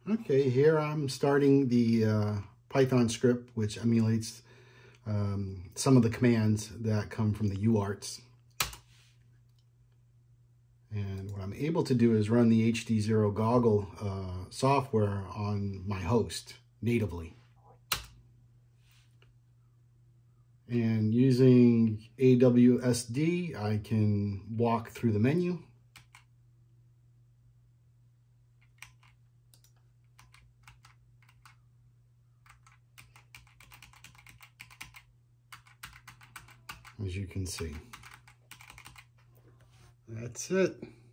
Okay, here I'm starting the Python script, which emulates some of the commands that come from the UARTs. And what I'm able to do is run the HDZero Goggle software on my host natively. And using AWSD, I can walk through the menu. As you can see. That's it.